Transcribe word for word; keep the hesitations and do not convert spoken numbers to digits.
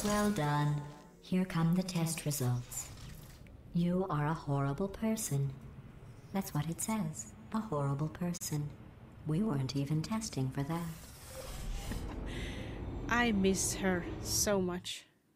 Well done. Here come the test results. You are a horrible person. That's what it says. A horrible person. We weren't even testing for that. I miss her so much.